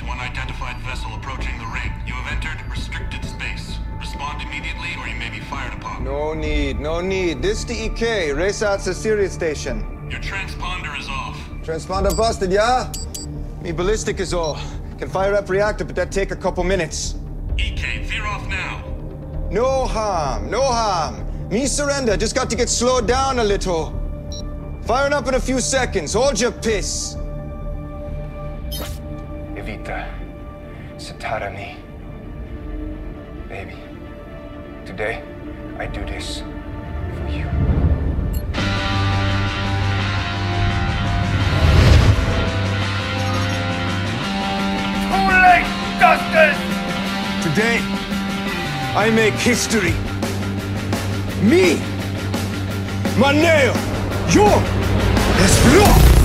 one identified vessel approaching the ring. You have entered restricted space. Respond immediately or you may be fired upon. No need, no need. This the EK. Race out to Sirius station. Your transponder is off. Transponder busted, yeah? Me ballistic is all. Can fire up reactor, but that take a couple minutes. EK, veer off now. No harm, no harm. Me surrender, just got to get slowed down a little. Firing up in a few seconds, hold your piss. Evita, Satarani. Baby, today I do this for you. Too late, Justice! Today, I make history. Me, Maneo, yo, es bro.